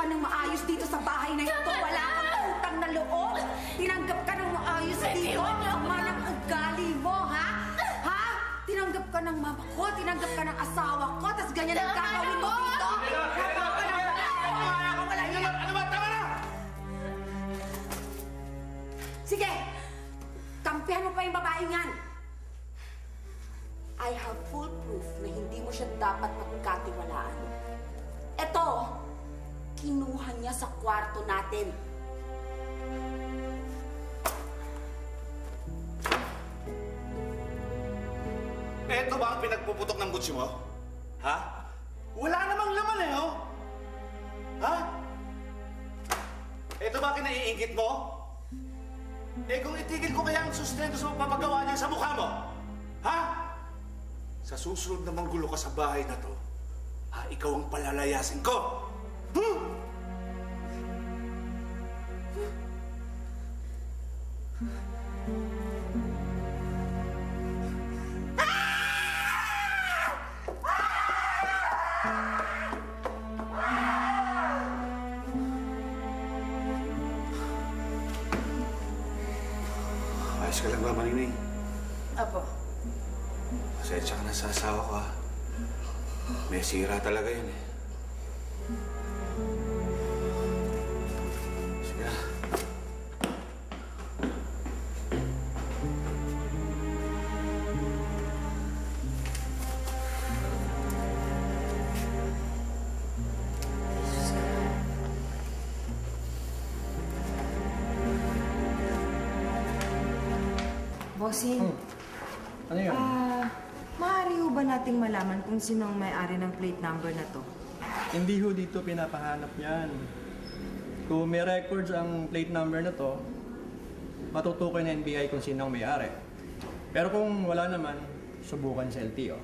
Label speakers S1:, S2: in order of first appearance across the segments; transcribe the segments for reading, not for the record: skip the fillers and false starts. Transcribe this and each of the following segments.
S1: ka ng maayos dito sa bahay na ito. Wala kang utang na loob. Tinanggap ka ng maayos dito. Ama ng ugali mo, ha? Ha? Tinanggap ka ng mama ko, tinanggap ka ng asawa ko, tapos ganyan ang gagawin mo dito.
S2: Ano ba? Tama na!
S1: Sige, kampihan mo pa yung babaeng yan. I have full proof na hindi mo siya dapat magkatiwalaan. Ito, kinuha niya sa kwarto natin.
S2: Eto ba ang pinagpuputok ng butsi mo? Ha? Wala namang laman eh, oh! Ha? Eto ba kinaiingit mo? Eh kung itigil ko kaya ang sustento sa papagawa niya sa mukha mo? Ha? Sa susunod na manggulo ka sa bahay na to, ikaw ang palalayasin ko! Ayos ka lang ba, Maningning?
S1: Apo.
S2: Pasensya ka na sa asawa ko, ha? May sira talaga yun, eh. Sige na.
S3: Bossing.
S4: Ano yun?
S3: Maaari ho ba nating malaman kung sino ang may-ari ng plate number na to?
S4: Hindi ho dito pinapahanap yan. Kung may records ang plate number na to, matutukoy ng NBI kung sino ang may-ari. Pero kung wala naman, subukan sa LTO.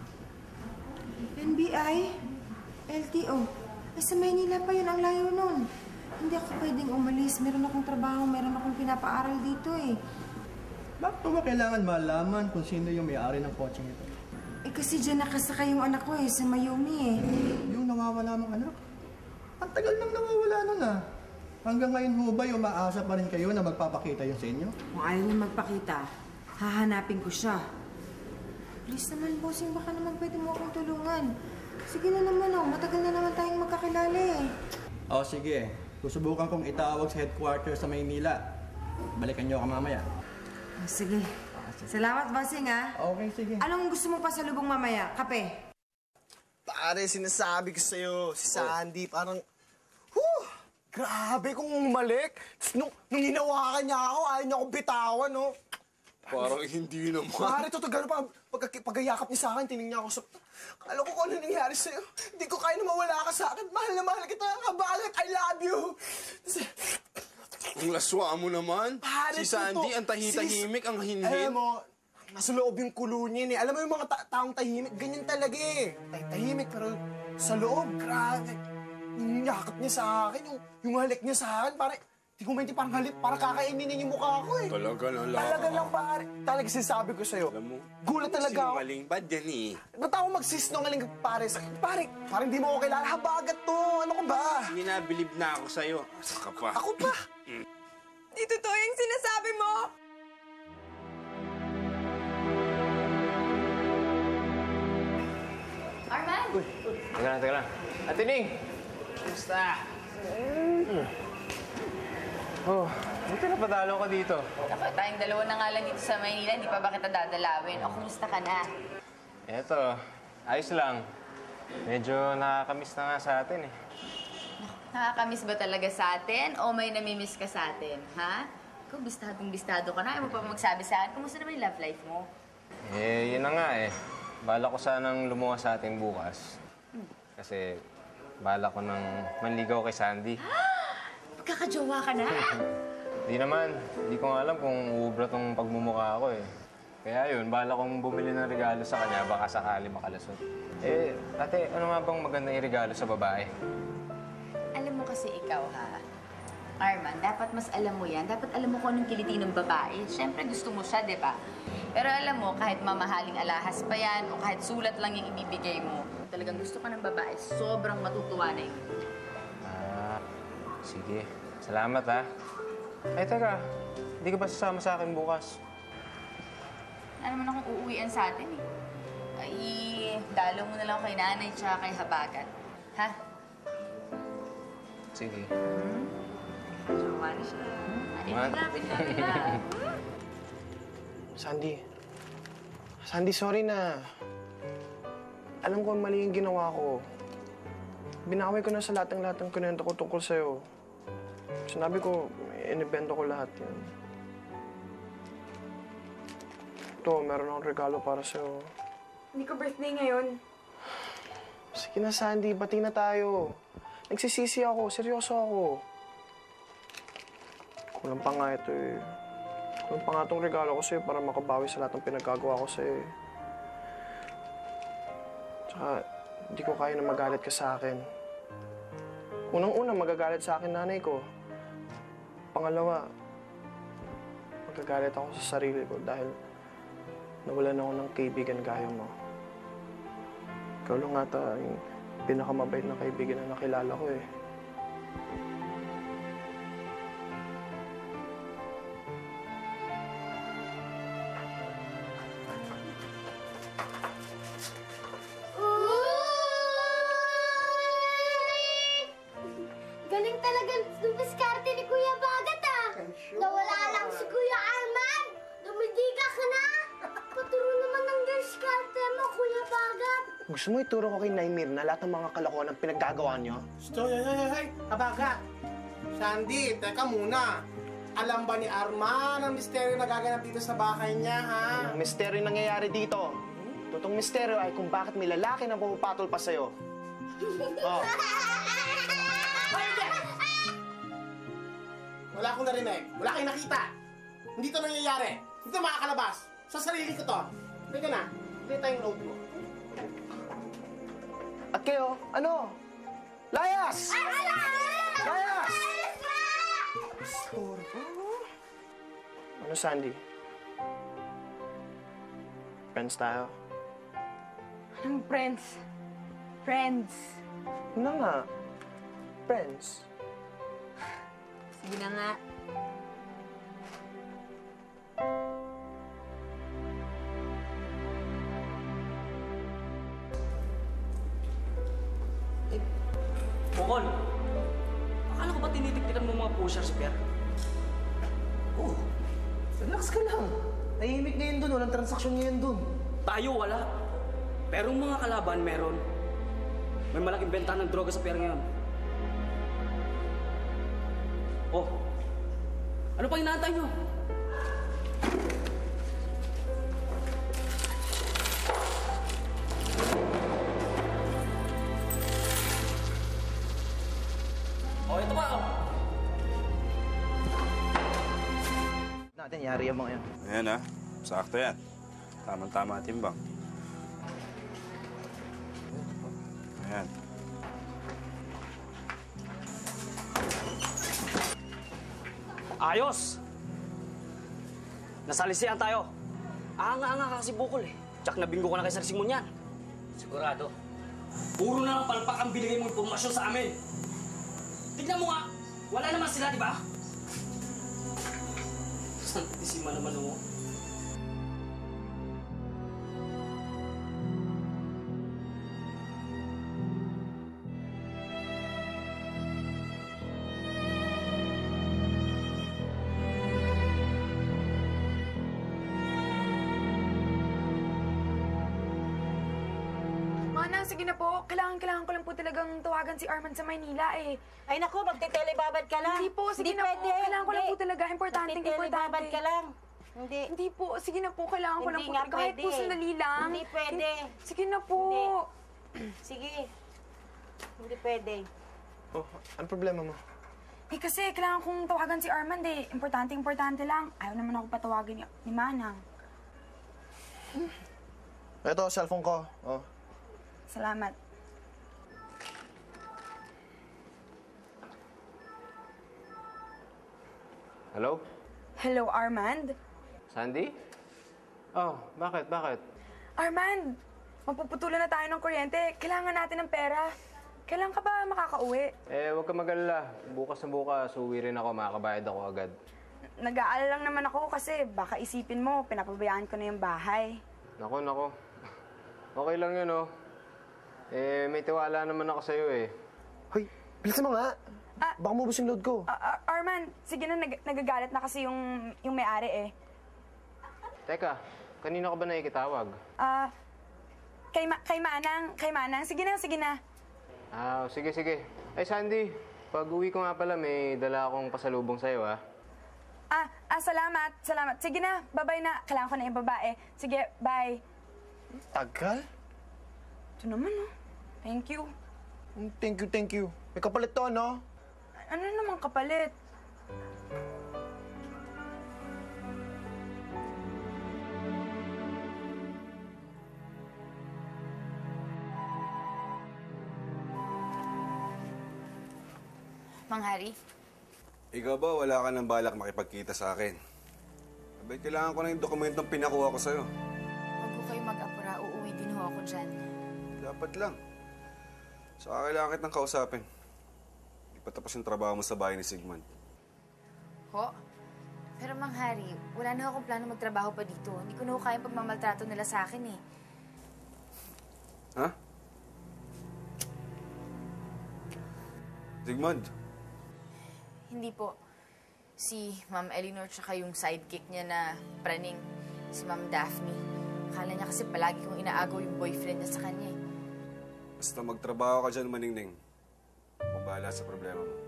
S3: NBI? LTO? Ay, sa Maynila pa yun, ang layo nun. Hindi ako pwedeng umalis. Meron akong trabaho, meron akong pinapaaral dito eh.
S4: Bakit ba kailangan malaman kung sino yung may-ari ng kotseng ito?
S3: Eh kasi dyan nakasakay yung anak ko eh, sa Mayumi eh.
S4: Yung nawawala mong anak? Ang tagal nang nawawala nun ah. Hanggang ngayon ho ba umaasa pa rin kayo na magpapakita yun sa inyo?
S3: Kung ayaw niya magpakita, hahanapin ko siya. Please naman, bossing, baka naman pwede mo akong tulungan. Sige na naman oh, matagal na naman tayong magkakilala eh.
S4: O sige, susubukan kong itawag sa headquarters sa Maynila. Balikan niyo ako mamaya.
S3: Sige. Salamat, bossing, ha?
S4: Okay, sige.
S3: Anong gusto mo pa sa lubong mamaya? Kape?
S5: Pare, sinasabi ko sa'yo, si Sandy, parang... Grabe kung umalik. Nung hinawakan niya ako, ayaw niya akong bitawan, no?
S6: Parang hindi naman.
S5: Pare, totoo, gano'n pa. Pagkayakap niya sa akin, tinignan ako sa... Kala ko kung ano nangyari sa'yo. Hindi ko kaya na mawala ka sa akin. Mahal na mahal kita. Habagat, I love you.
S6: Ang laswa mo naman.
S5: Pare,
S6: si Sandy, ang tahimik, ang hinhin.
S5: Alam mo, nasa loob yung kulo niya eh. Alam mo yung mga taong tahimik, ganyan talaga eh. Tahimik, pero sa loob, grabe. Yung yakap niya sa akin, yung halik niya sa akin, di ko mainti parang halik, parang kakainin niya yung mukha ko eh.
S6: Talaga lang.
S5: Talaga lang, pare. Talaga sinasabi ko sa'yo.
S6: Alam mo,
S5: gulat talaga ako.
S6: sinungaling. Bad yan eh.
S5: Ba't ako magsisinungaling, pare? Pare, parang di mo ako kilala. Habagat to. Ano ko ba?
S6: Sige na, believe na ako sa'yo. Asa ka pa?
S5: Ako pa?
S3: Di totoo yung sinasabi mo!
S7: Armand!
S8: Uy, teka lang. Ate Ning! Kumusta? Oh, buti na padalo ka dito.
S7: Ako, tayong dalawa na nga lang dito sa Maynila, hindi pa ba kita dadalawin? O, kumusta ka na?
S8: Eto, ayos lang. Medyo nakakamiss na nga sa atin eh.
S7: Nakakamiss ba talaga sa atin o may namimiss ka sa atin, ha? Ikaw, bistadong-bistado ka na. Ayaw mo pa magsabi sa akin. Kumusta naman yung love life mo?
S8: Eh, yun na nga eh. Bala ko sanang lumuwas sa atin bukas. Kasi bala ko nang manligaw kay Sandy.
S7: Magkakajowa ka na?
S8: Hindi naman. Hindi ko nga alam kung uubra tong pagmumukha ko eh. Kaya yun, bala kong bumili ng regalo sa kanya, baka sakali makalusot. Eh, ate, ano nga bang magandang irigalo sa babae?
S7: Alam mo kasi ikaw, ha? Armand, dapat mas alam mo yan. Dapat alam mo kung anong kiliti ng babae. Siyempre, gusto mo siya, di ba? Pero alam mo, kahit mamahaling alahas pa yan, o kahit sulat lang yung ibibigay mo, talagang gusto ka ng babae, sobrang matutuwa na yun.
S8: Sige. Salamat, ha? Ay, teka. Hindi ka ba sasama sa akin bukas?
S7: Wala naman akong uuwian sa atin eh. Ay, dalo mo na lang kay nanay tsaka kay Habagat. Ha?
S8: Sige.
S7: Jowa na siya. Ay,
S8: Man.
S7: lapit na.
S5: Sandy, sorry na. Alam ko mali yung ginawa ko. Binaway ko na sa lahat ng kunento ko tungkol sa'yo. Sinabi ko, inibento ko lahat yan. Ito, meron akong regalo para sa'yo.
S3: Hindi ko birthday ngayon.
S5: Sige na, Sandy. Bati na tayo. Nagsisisi ako. Seryoso ako. Kulang pa nga ito eh. Kulang pa nga itong regalo ko sa'yo para makabawi sa lahat ng pinagagawa ko sa'yo eh. Tsaka, hindi ko kaya na magalit ka sa akin. Unang-una, magagalit sa akin nanay ko. Pangalawa, magagalit ako sa sarili ko dahil nawalan ako ng kaibigan gaya mo. Ikaw lang ata yung pinakamabait na kaibigan na nakilala ko eh.
S9: Galing talaga dumiskarte ni Kuya Bagat ah! Nawala lang si Kuya Armand! Dumidiga ka na! Paturo naman ng diskarte mo, Kuya Bagat!
S5: Gusto mo ituro ko kay Naimir na lahat ng mga kalokohan ang pinaggagawa niyo?
S10: Hoy! Habagat! Sandy, teka muna. Alam ba ni Armand ang misteryo na gaganap dito sa bahay niya, ha?
S5: Ang misteryo nangyayari dito. Totoong misteryo ay kung bakit may lalaki na pumapatol pa sa'yo. Oh.
S10: Wala akong narinig. Wala kayong nakita. Hindi to nangyayari. Hindi to makakalabas. Sa sarili ko to. Teka na. Hindi tayong note mo.
S5: At kayo, ano? Layas! Layas! Ano, Sandy? Friends tayo?
S3: Anong friends? Friends.
S5: Ano nga? Friends?
S3: Sige na nga.
S11: Bukol, akala ko ba tinitiktikan mo mga pushers, Per?
S10: Oh, relax ka lang. Tahimik ngayon dun. Walang transaksyon ngayon dun.
S11: Tayo wala. Pero mga kalaban meron. May malaking benta ng droga sa Per ngayon. Oh, ano pa inaantay nyo? Oh, ito pa, oh.
S12: Natin, yari yung mga yan.
S6: Ayan ha, sakto yan. Tamang-tama timbang. Ayan.
S11: Ayos! Nasalisihan tayo. Anga-anga ka kasi Bukol eh. Tsak na bingo ka na kay Sir Simon yan. Sigurado. Puro na lang palpak ang binigay mong pumasyon sa amin. Tignan mo nga, wala naman sila, di ba? Santisima naman mo.
S3: Manang, sige na po. Kailangan ko lang po talagang tawagan si Armand sa Maynila eh.
S13: Ay naku, magte-telebabad ka lang.
S3: Hindi po, sige
S13: Hindi
S3: na
S13: pwede.
S3: po. Kailangan ko lang
S13: Hindi.
S3: po talaga. Importante.
S13: Magte-telebabad ka lang. Hindi.
S3: Hindi po, sige na po. Kailangan ko lang
S13: Hindi
S3: po.
S13: nga
S3: Kahit po
S13: pwede.
S3: sandali lang.
S13: Hindi pwede.
S3: Sige na po.
S13: Sige. Hindi pwede.
S5: Oh, anong problema mo?
S3: Eh kasi kailangan kong tawagan si Armand eh. Importante lang. Ayaw naman ako patawagin ni Manang.
S5: Ito, cellphone ko. Oh.
S3: Salamat.
S8: Hello?
S3: Hello, Armand?
S8: Sandy? Oh, bakit?
S3: Armand, mapuputulan na tayo ng kuryente. Kailangan natin ng pera. Kailan ka ba makakauwi?
S8: Huwag ka mag-alala. Bukas na bukas, uwi rin ako, makakabayad ako agad.
S3: Nag-aalala lang naman ako kasi baka isipin mo, pinapabayaan ko na yung bahay.
S8: Nako. Okay lang yun, oh. May tiwala naman ako sa'yo, eh.
S5: Hoy, bilisan mo nga. Baka mabos yung load ko.
S3: Armand, sige na, nagagalit na kasi yung may-ari eh.
S8: Teka, kanina ka ba nakikitawag?
S3: Kay Manang. Sige na.
S8: Sige. Ay, Sandy, pag uwi ko nga pala, may dala akong pasalubong sa'yo, ha?
S3: Salamat. Sige na, bye-bye na. Kailangan ko na yung babae. Sige, bye.
S5: Tagal?
S3: Ito naman, oh. Thank you.
S5: Thank you. May kapalit to, no?
S3: Ano naman kapalit?
S7: Mang-Harry?
S14: Ikaw ba, wala ka ng balak makipagkita sa akin? Abay, kailangan ko na yung dokumentong pinakuha ko sa'yo.
S7: Huwag ko kayo mag-apura. Uuwi din ho ako dyan.
S14: Dapat lang. Saka kailangan kitang kausapin. Di pa tapos yung trabaho mo sa bahay ni Sigmund.
S7: Ho? Pero Mang-Harry, wala na akong plano magtrabaho pa dito. Hindi ko na ho kayang pagmamaltrato nila sa akin eh.
S14: Ha? Sigmund?
S7: Hindi po. Si Ma'am Eleonor tsaka yung sidekick niya na praning, si Ma'am Daphne. Akala niya kasi palagi kong inaagaw yung boyfriend niya sa kanya eh.
S14: Basta magtrabaho ka dyan, Maningning. Kung bahala sa problema mo.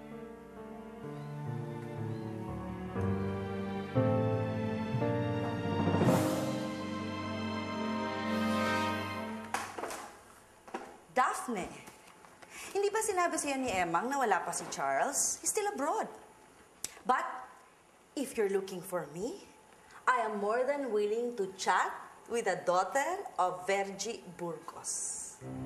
S15: Daphne, hindi ba sinabi sa'yo ni Emang na wala pa si Charles? He's still abroad. But, if you're looking for me, I am more than willing to chat with the daughter of Virgie Burgos.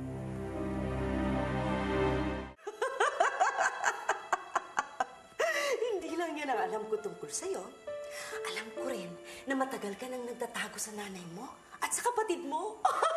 S15: Hindi lang yan ang alam ko tungkol sa'yo. Alam ko rin na matagal ka nang nagtatago sa nanay mo at sa kapatid mo.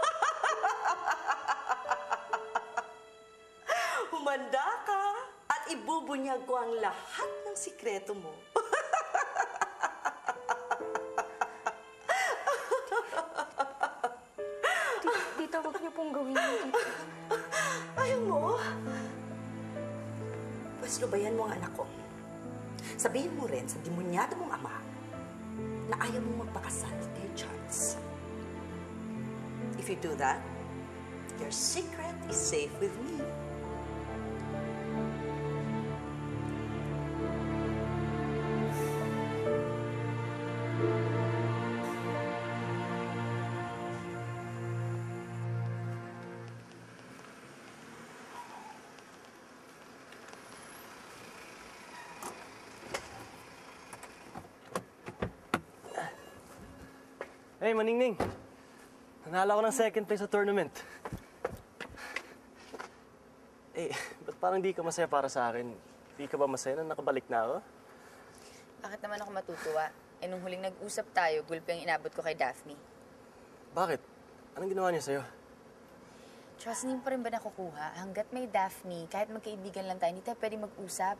S15: Humanda ka at ibubunyag ko ang lahat ng sikreto mo.
S3: Tita, wag niyo pong gawin yun, tita.
S15: Ayaw mo? Pwes, lubayan mo ang anak ko. Sabihin mo rin sa demonyado mong ama na ayaw mong magpakasal kay Charles. If you do that, your secret is safe with me.
S16: Hey, Maningning. Nanalo ako ng second place sa tournament. Ba't parang di ka masaya para sa akin? Di ka ba masaya na nakabalik na ako?
S7: Bakit naman ako matutuwa? Nung huling nag-usap tayo, gulpi ang inabot ko kay Daphne.
S16: Bakit? Anong ginawa niya sa'yo?
S7: Trust, hindi pa rin ba nakukuha? Hanggat may Daphne, kahit magkaibigan lang tayo, hindi tayo pwede mag-usap.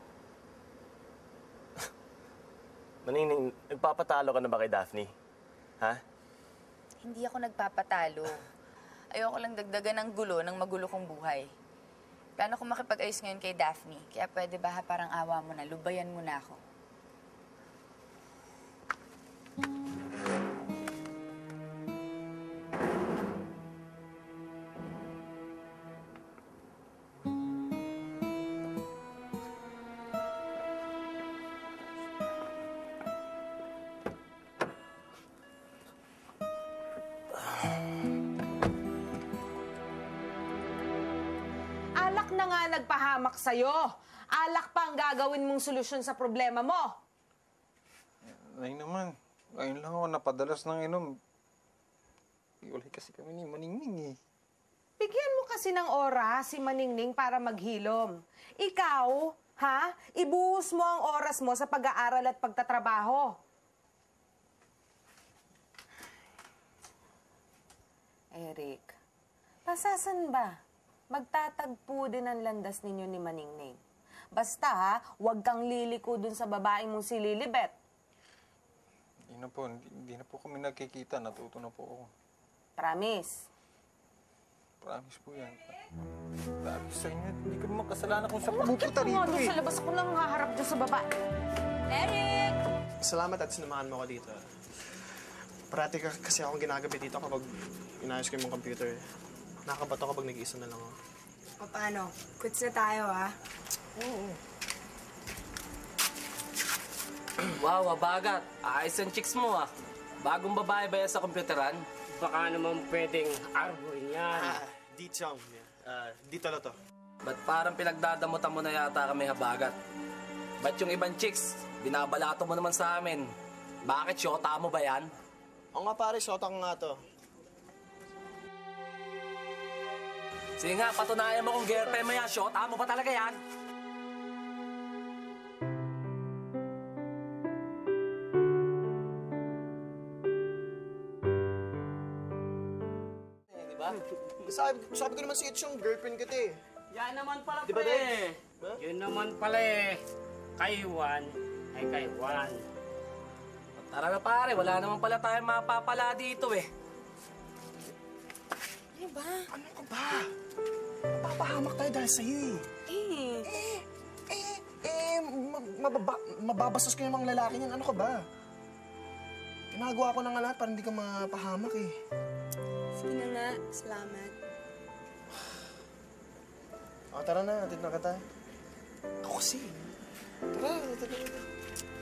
S16: Maningning, nagpapatalo ka na ba kay Daphne? Ha?
S7: Hindi ako nagpapatalo. Ayoko lang dagdagan ng gulo ng magulo kong buhay. Plano ko makipag-ayos ngayon kay Daphne. Kaya pwede ba parang awa mo na, lubayan mo na ako.
S17: Alak na nga nagpahamak sa'yo. Alak pa ang gagawin mong solusyon sa problema mo.
S6: Nay naman, ngayon lang ako napadalas ng inom. Iulay kasi kami ni Maningning eh.
S17: Bigyan mo kasi ng oras si Maningning para maghilom. Ikaw, ha? Ibuhos mo ang oras mo sa pag-aaral at pagtatrabaho.
S13: Eric, pasasan ba?
S17: magtatagpo din ang landas ninyo ni Maningning. Basta ha, huwag kang liliko dun sa babaeng mong si Lilibet.
S6: Hindi na po kami nagkikita. Natuto na po ako.
S17: Promise.
S6: Promise po yan. Dahil sa inyo, hindi ko naman kasalanan kung saan pumupunta rito
S17: Doon sa labas ako lang haharap dyan sa baba.
S13: Eric!
S5: Salamat at sinamahan mo ako dito. Parati kasi akong ginagabi dito kapag inayos ko yung computer. Nakakabato kapag nag-iisa na lang ako.
S3: O paano? Quits na tayo, ha?
S5: Oo.
S11: Wow, Habagat. Ayos ang chicks mo, ah. Bagong babae ba yan sa komputeran? Baka naman pwedeng arboin yan.
S5: D-Chong. Dito na to.
S11: Ba't parang pinagdadamutan mo na yata kami, Habagat? Ba't yung ibang chicks, binabalato mo naman sa amin? Bakit, syota mo ba yan?
S5: Oo nga pare, shota nga to.
S11: Sige nga, patunayan mo kung girlfriend mo yan. Syota mo ba talaga yan?
S5: Sabi ko naman si Itch yung girlfriend ko, te.
S11: Yan naman pala,
S5: Di ba,
S11: pre.
S5: Huh?
S11: Yun naman pala eh. Kay Juan ay kay Juan. Tara na pare, wala naman pala tayong mapapala dito eh.
S5: Ano ba? Ano ka ba? Mapapahamak tayo dahil sa'yo mababastos ko yung mga lalaki niyan. Ano ka ba? Ginagawa ko na nga lahat para hindi ka mapahamak eh.
S3: Sige na nga. Salamat.
S5: O, tara na. Atid na kita. Ako kasi. Tara, atid na kita.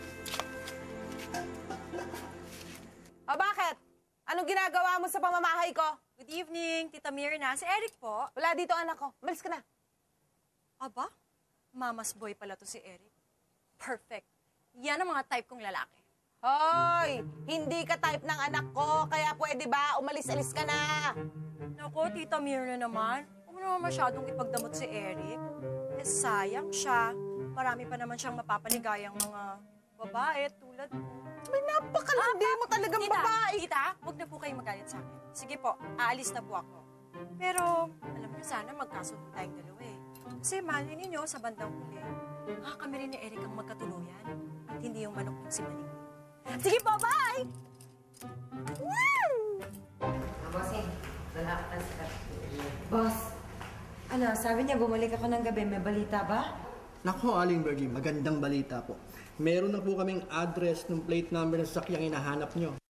S17: O bakit? Anong ginagawa mo sa pamamahay ko?
S18: Good evening, Tita Mirna. Si Eric po.
S17: Wala dito anak ko. Malis ka na.
S18: Aba, mama's boy pala to si Eric. Perfect. Yan ang mga type kong lalaki.
S17: Hoy! Hindi ka type ng anak ko, kaya pwede ba umalis-alis ka na?
S18: Naku, Tita Mirna naman. Huwag mo naman masyadong ipagdamot si Eric. Eh, sayang siya. Marami pa naman siyang mapapaligayang mga babae tulad mo.
S17: May napakalandi mo talagang babae.
S18: Tita, huwag na po kayong magalit sa akin. Sige po, aalis na po ako. Pero, alam niyo, sana magkasundo tayong dalawa eh. Kasi malay ninyo sa bandang huli, kami rin ni Eric ang magkatuluyan at hindi yung manok yung si Maningning. Sige po, bye! Woo!
S3: Bossing, wala ka sa Boss, ano, sabi niya bumalik ako ng gabi. May balita ba?
S4: Nako, Aling Virgie, magandang balita po. Meron na po kaming address ng plate number ng sasakyang hinahanap nyo.